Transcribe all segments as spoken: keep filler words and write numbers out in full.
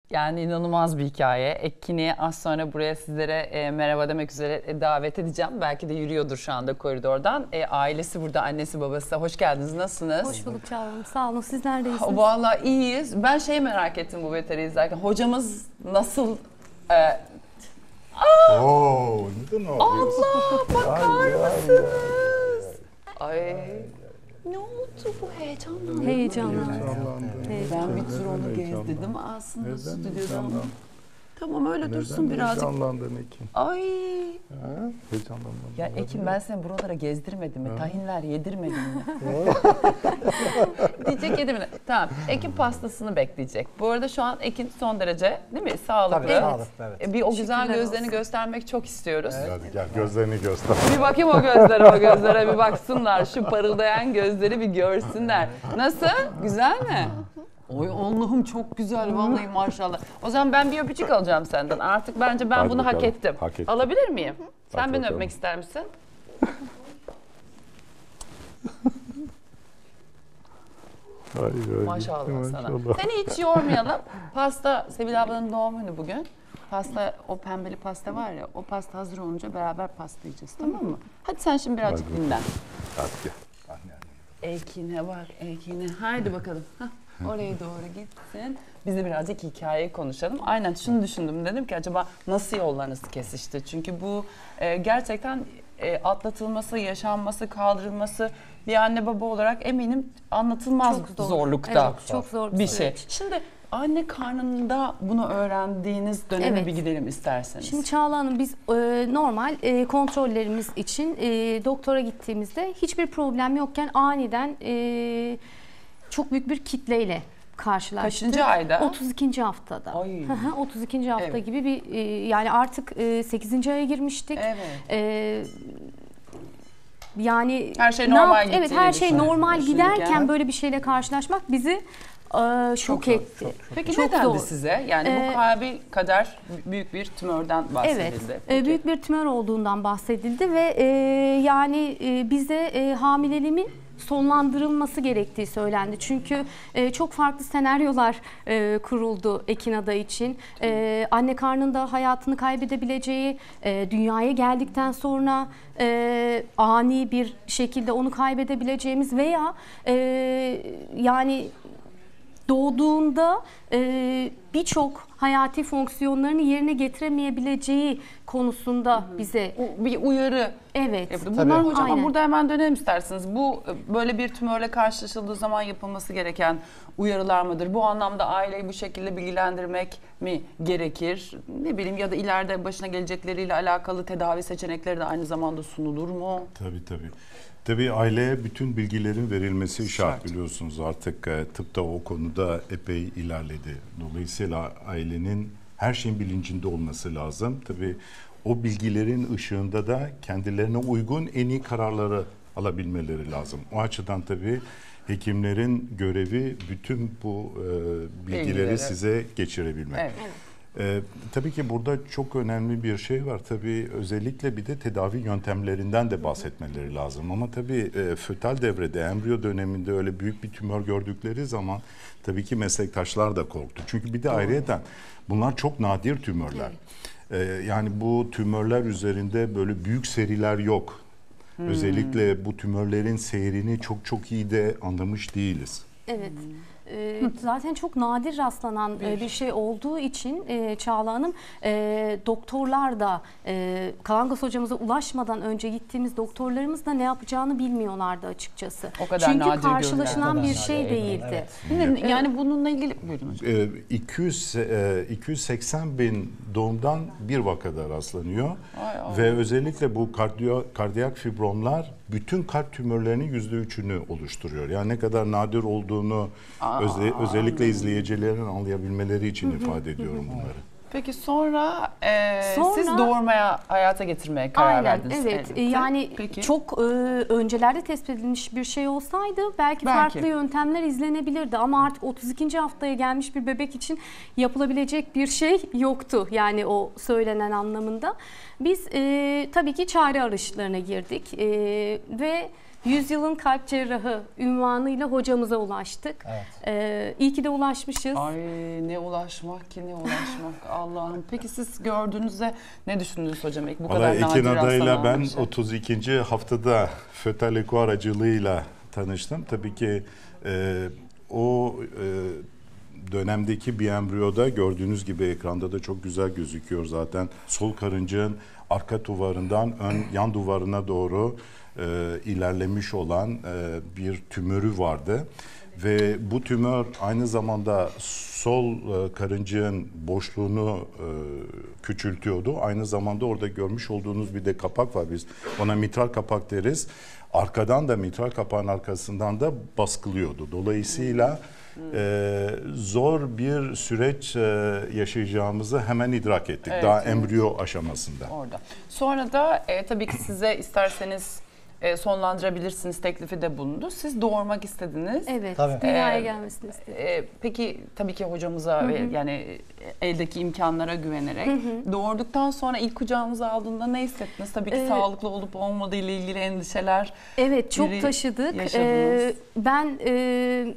Yani inanılmaz bir hikaye. Ekin'i az sonra buraya sizlere e, merhaba demek üzere e, davet edeceğim. Belki de yürüyordur şu anda koridordan. E, ailesi burada, annesi babası. Hoş geldiniz. Nasılsınız? Hoş bulduk Çağla Hanım. Sağ olun. Sizler de iyisiniz. Vallahi iyiyiz. Ben şey merak ettim bu veteri izlerken. Hocamız nasıl... E, Oo, neden ağlıyorsun? Allah bakar mısınız? Ay. Ne oldu bu heyecanlı? Heyecanlı. Ben bir tur onu gezdirdim aslında Neden stüdyodan. heyecanlandın? Tamam öyle Neden dursun birazcık. heyecanlandın Ekin? Ay. Ha? Heyecanlandın. Ya Ekin ben seni buralara gezdirmedim mi? Ha. Tahinler yedirmedim mi? Diyecek yedirmedim. Tamam. Ekin pastasını bekleyecek. Bu arada şu an Ekin son derece değil mi? Sağlıklı. Tabii sağlıklı, evet. E, Bir o güzel Şükürler gözlerini olsun. göstermek çok istiyoruz. Hadi gel gözlerini göster. Bir bakayım o gözlere, o gözlere bir baksınlar. Şu parıldayan gözleri bir görsünler. Nasıl? Güzel mi? Oy Allah'ım çok güzel vallahi maşallah. O zaman ben bir öpücük alacağım senden. Artık bence ben Hadi bunu hak bakalım, ettim. hak ettin. Alabilir miyim? Sen Hadi beni bakalım. öpmek ister misin? Ay, ay, Maşallah sana. maşallah. Seni hiç yormayalım. Pasta, Sevil ablanın doğum günü bugün. Pasta, o pembeli pasta var ya, o pasta hazır olunca beraber pasta yiyeceğiz, tamam mı? Hadi sen şimdi birazcık Hadi dinlen. Hadi gel. Anne, Ekin'e bak, Ekin'e. Haydi bakalım. Hah, oraya doğru gitsin. Biz de birazcık hikayeyi konuşalım. Aynen şunu düşündüm. Dedim ki acaba nasıl yollarınız kesişti? Çünkü bu e, gerçekten e, atlatılması, yaşanması, kaldırılması bir anne baba olarak eminim anlatılmaz Çok zor. zorlukta Evet, çok zor bir bir şey. süreç. Şimdi anne karnında bunu öğrendiğiniz döneme Evet. bir gidelim isterseniz. Şimdi Çağla Hanım biz e, normal e, kontrollerimiz için e, doktora gittiğimizde hiçbir problem yokken aniden e, çok büyük bir kitleyle karşılaştık. Kaçıncı ayda? otuz ikinci haftada. Ay. Hı hı, otuz ikinci hafta Evet. gibi bir e, yani artık e, sekizinci aya girmiştik. Evet. E, yani Her şey ne normal yap- Evet gittiğini her şey düşün- normal düşündük giderken yani. böyle bir şeyle karşılaşmak bizi e, şok zor, etti. Peki Çok ne dendi zor. size? Yani Ee, bu kalbi kader büyük bir tümörden bahsedildi. Evet, Peki. e, büyük bir tümör olduğundan bahsedildi ve e, yani e, bize e, hamileliğimin sonlandırılması gerektiği söylendi. Çünkü e, çok farklı senaryolar e, kuruldu Ekin Ada için. E, anne karnında hayatını kaybedebileceği, e, dünyaya geldikten sonra e, ani bir şekilde onu kaybedebileceğimiz veya e, yani doğduğunda e, birçok hayati fonksiyonlarını yerine getiremeyebileceği konusunda bize Bu bir uyarı evet. yapıldı. Bunlar hocam ama Aynen. burada hemen dönelim isterseniz. Bu böyle bir tümörle karşılaşıldığı zaman yapılması gereken uyarılar mıdır? Bu anlamda aileyi bu şekilde bilgilendirmek mi gerekir? Ne bileyim ya da ileride başına gelecekleriyle alakalı tedavi seçenekleri de aynı zamanda sunulur mu? Tabii tabii. Tabii aileye bütün bilgilerin verilmesi şart, Şart. biliyorsunuz artık e, tıp da o konuda epey ilerledi. Dolayısıyla ailenin her şeyin bilincinde olması lazım. Tabii o bilgilerin ışığında da kendilerine uygun en iyi kararları alabilmeleri lazım. O açıdan tabii hekimlerin görevi bütün bu e, bilgileri Bilgileri. size geçirebilmek. Evet. Ee, tabii ki burada çok önemli bir şey var. Tabii özellikle bir de tedavi yöntemlerinden de bahsetmeleri lazım. Ama tabii e, fötal devrede, embriyo döneminde öyle büyük bir tümör gördükleri zaman tabii ki meslektaşlar da korktu. Çünkü bir de ayrıyeten bunlar çok nadir tümörler. Ee, yani bu tümörler üzerinde böyle büyük seriler yok. Özellikle bu tümörlerin seyrini çok çok iyi de anlamış değiliz. Evet. Ee, zaten çok nadir rastlanan bir, bir şey olduğu için e, Çağla Hanım e, doktorlar da e, Kalangas hocamıza ulaşmadan önce gittiğimiz doktorlarımız da ne yapacağını bilmiyorlardı açıkçası. O kadar Çünkü nadir karşılaşılan görülen. bir şey Evet, değildi. evet. Yani bununla ilgili buyurun hocam. Ee, iki yüz, e, iki yüz seksen bin doğumdan bir vakada rastlanıyor. Ay, ay. Ve özellikle bu kardiyo, kardiyak fibromlar bütün kalp tümörlerinin yüzde üçünü oluşturuyor. Yani ne kadar nadir olduğunu Aa, öze- özellikle izleyicilerin anlayabilmeleri için ifade ediyorum bunları. Peki sonra, e, Sonra- siz doğurmaya, hayata getirmeye karar Aynen, verdiniz. evet. elbette. Yani Peki. çok e, öncelerde tespit edilmiş bir şey olsaydı belki, Belki. farklı yöntemler izlenebilirdi ama artık otuz ikinci haftaya gelmiş bir bebek için yapılabilecek bir şey yoktu. Yani o söylenen anlamında. Biz e, tabii ki çare arayışlarına girdik e, ve Yüzyılın kalp cerrahı unvanıyla hocamıza ulaştık. Evet. Ee, iyi ki de ulaşmışız. Ay ne ulaşmak ki ne ulaşmak Allah'ım. Peki siz gördüğünüzde ne düşündünüz hocam? Bu kadar Vallahi nadir Ekin adayla rastlanan ben bir şey. otuz ikinci haftada Fötal Eko aracılığıyla tanıştım. Tabii ki e, o e, dönemdeki bir embriyoda gördüğünüz gibi ekranda da çok güzel gözüküyor zaten. Sol karıncığın arka duvarından ön yan duvarına doğru e, ilerlemiş olan e, bir tümörü vardı. Ve bu tümör aynı zamanda sol e, karıncığın boşluğunu e, küçültüyordu. Aynı zamanda orada görmüş olduğunuz bir de kapak var. Biz ona mitral kapak deriz. Arkadan da mitral kapağın arkasından da baskılıyordu. Dolayısıyla e, zor bir süreç e, yaşayacağımızı hemen idrak ettik. Evet, Daha evet. embriyo aşamasında. Orada. Sonra da e, tabii ki size isterseniz e, sonlandırabilirsiniz teklifi de bulundu. Siz doğurmak istediniz. Evet, Tabii. dünyaya Ee, gelmesini istedik. E, peki tabii ki hocamıza ve yani eldeki imkanlara güvenerek doğurduktan sonra ilk kucağınıza aldığında ne hissettiniz? Tabii ki Ee, sağlıklı olup olmadığı ile ilgili endişeler. Evet, çok biri taşıdık. yaşadınız. Ee, ben e,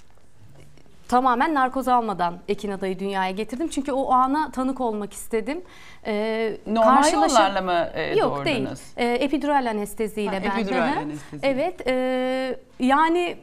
tamamen narkoz almadan Ekin adayı dünyaya getirdim. Çünkü o ana tanık olmak istedim. Ee, Normal karşılaşım- yollarla mı e, Yok doğurdunuz? değil. Ee, epidural anesteziyle Ha, ben. epidural Hı hı. anestezi. Evet. E, yani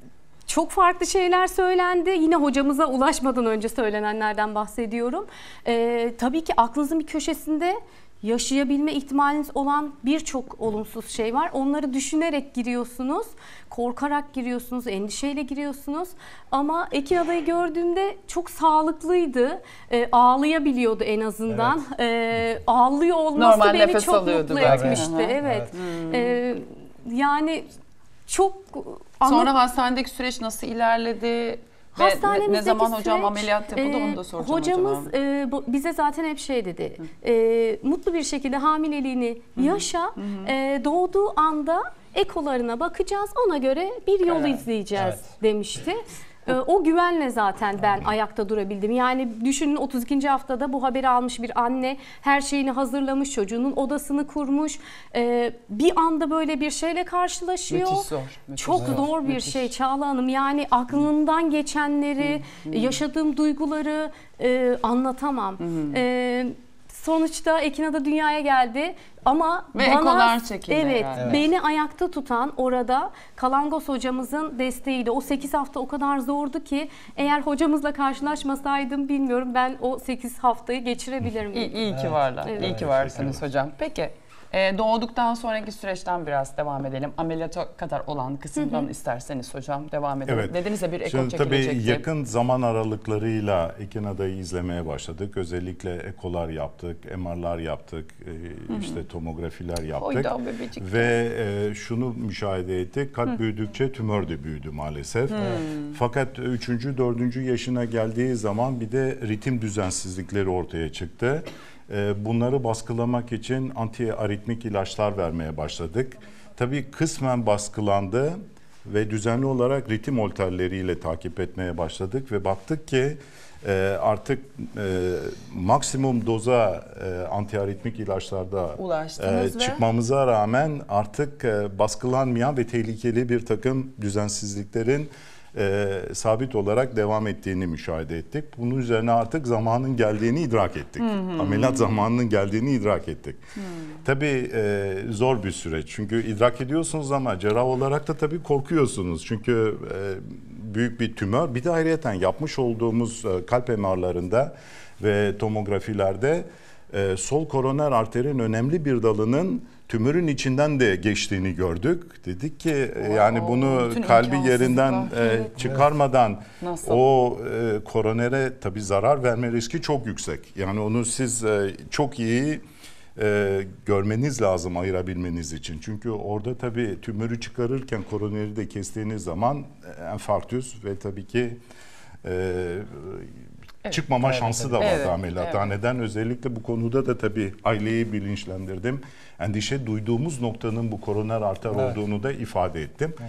çok farklı şeyler söylendi. Yine hocamıza ulaşmadan önce söylenenlerden bahsediyorum. Ee, tabii ki aklınızın bir köşesinde yaşayabilme ihtimaliniz olan birçok olumsuz şey var. Onları düşünerek giriyorsunuz, korkarak giriyorsunuz, endişeyle giriyorsunuz. Ama Ekin adayı gördüğümde çok sağlıklıydı. Ee, ağlayabiliyordu en azından. Ee, ağlıyor olması Normal beni nefes çok alıyordu mutlu belki. etmişti. Hı hı. Evet. Ee, yani çok Sonra anlat- hastanedeki süreç nasıl ilerledi? Ve ne, Hastanemizdeki ne zaman hocam süreç, ameliyat yapıldı e, onu da soracağım hocamız hocam. e, bu- bize zaten hep şey dedi. E, mutlu bir şekilde hamileliğini yaşa. E, doğduğu anda ekolarına bakacağız. Ona göre bir yol Karar. izleyeceğiz Evet. demişti. E, o güvenle zaten ben ayakta durabildim. Yani düşünün otuz ikinci haftada bu haberi almış bir anne her şeyini hazırlamış, çocuğunun odasını kurmuş. E, bir anda böyle bir şeyle karşılaşıyor. Müthiş zor. müthiş Çok zor. zor bir Müthiş. şey Çağla Hanım. Yani aklımdan geçenleri, yaşadığım duyguları e, anlatamam. E, sonuçta Ekin Ada dünyaya geldi ama Ve bana ekolar çekildi evet, herhalde. Evet. beni ayakta tutan orada Kalangoz hocamızın desteğiydi. O sekiz hafta o kadar zordu ki eğer hocamızla karşılaşmasaydım bilmiyorum ben o sekiz haftayı geçirebilir miyim? İyi, iyi ki Evet. varlar. Evet. İyi ki varsınız hocam. Peki e, doğduktan sonraki süreçten biraz devam edelim. Ameliyata kadar olan kısımdan isterseniz hocam devam edelim. Evet. Dediniz ya bir eko Şimdi tabii çekilecekti. yakın zaman aralıklarıyla Ekin adayı izlemeye başladık. Özellikle ekolar yaptık, M R'lar yaptık, e, işte tomografiler yaptık. Oyda o bebecik. Ve e, şunu müşahede ettik, kat büyüdükçe tümör de büyüdü maalesef. Fakat üçüncü, dördüncü yaşına geldiği zaman bir de ritim düzensizlikleri ortaya çıktı. E, bunları baskılamak için antiaritmik ilaçlar vermeye başladık. Tabii kısmen baskılandı ve düzenli olarak ritim holterleriyle takip etmeye başladık ve baktık ki e, artık e, maksimum doza e, antiaritmik ilaçlarda Ulaştınız ve- çıkmamıza rağmen artık e, baskılanmayan ve tehlikeli bir takım düzensizliklerin e, sabit olarak devam ettiğini müşahede ettik. Bunun üzerine artık zamanın geldiğini idrak ettik. Ameliyat zamanının geldiğini idrak ettik. Tabii e, zor bir süreç. Çünkü idrak ediyorsunuz ama cerrah olarak da tabii korkuyorsunuz. Çünkü e, büyük bir tümör. Bir de ayrıyeten yapmış olduğumuz e, kalp M R'larında ve tomografilerde e, sol koroner arterin önemli bir dalının tümörün içinden de geçtiğini gördük. Dedik ki e, yani bunu bütün kalbi imkansızlıklar. yerinden e, Evet. çıkarmadan Nasıl? o e, koronere tabii zarar verme riski çok yüksek. Yani onu siz e, çok iyi e, görmeniz lazım ayırabilmeniz için. Çünkü orada tabii tümörü çıkarırken koroneri de kestiğiniz zaman e, enfarktüs ve tabii ki e, çıkma Evet, şansı evet. da vardı Evet, ameliyathaneden. Özellikle bu konuda da tabii aileyi bilinçlendirdim. Endişe duyduğumuz noktanın bu koroner arter Evet. olduğunu da ifade ettim.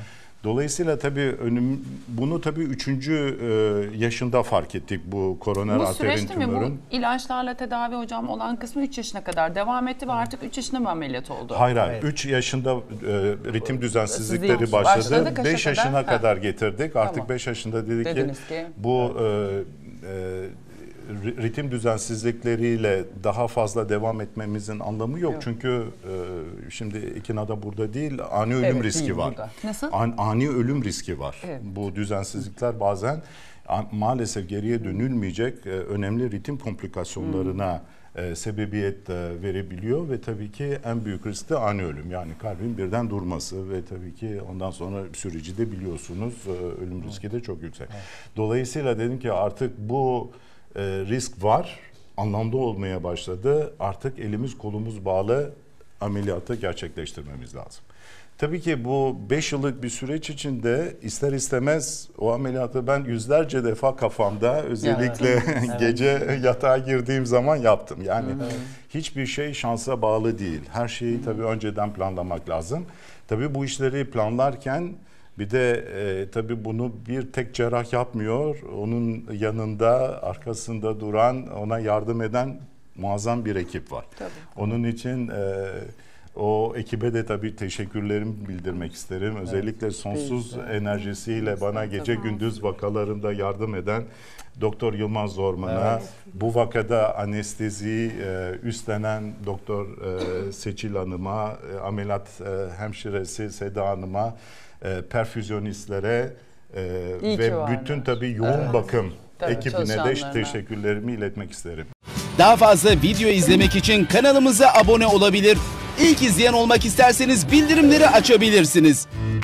Dolayısıyla tabii önüm, bunu tabii üçüncü e, yaşında fark ettik bu koroner Bu arterin süreçte mi bu tümörün. ilaçlarla tedavi hocam olan kısmı üç yaşına kadar devam etti ve artık üç yaşında mı ameliyat oldu? Hayır hayır. Evet. üç yaşında e, ritim düzensizlikleri Sizlik başladı. başladı, kaça beş kadar? yaşına Ha. kadar getirdik. Artık Tamam. beş yaşında dedik Dediniz ki, ki- bu e, e, ritim düzensizlikleriyle daha fazla devam etmemizin anlamı yok. Yok. Çünkü e, şimdi İkna da burada değil, ani ölüm Evet, riski değil var. burada. Nasıl? An- ani ölüm riski var. Evet. Bu düzensizlikler bazen a- maalesef geriye dönülmeyecek e, önemli ritim komplikasyonlarına e, sebebiyet e, verebiliyor ve tabii ki en büyük risk de ani ölüm. Yani kalbin birden durması ve tabii ki ondan sonra süreci de biliyorsunuz e, ölüm riski de çok yüksek. Dolayısıyla dedim ki artık bu e, risk var, anlamda olmaya başladı. Artık elimiz kolumuz bağlı, ameliyatı gerçekleştirmemiz lazım. Tabii ki bu beş yıllık bir süreç içinde ister istemez o ameliyatı ben yüzlerce defa kafamda özellikle Evet. gece yatağa girdiğim zaman yaptım. Yani hiçbir şey şansa bağlı değil. Her şeyi tabii önceden planlamak lazım. Tabii bu işleri planlarken bir de e, tabii bunu bir tek cerrah yapmıyor. Onun yanında, arkasında duran, ona yardım eden muazzam bir ekip var. Tabii. Onun için e, o ekibe de tabii teşekkürlerimi bildirmek isterim. Özellikle sonsuz enerjisiyle bana gece gündüz vakalarında yardım eden Doktor Yılmaz Zorman'a, Evet. bu vakada anesteziyi e, üstlenen Doktor e, Seçil Hanım'a, e, ameliyat e, hemşiresi Seda Hanım'a, e, perfüzyonistlere e, İyi ki ve varlar. bütün tabii yoğun Evet. bakım Tabii, ekibine de çalışanlarına. teşekkürlerimi iletmek isterim. Daha fazla video izlemek için kanalımıza abone olabilir. İlk izleyen olmak isterseniz bildirimleri açabilirsiniz.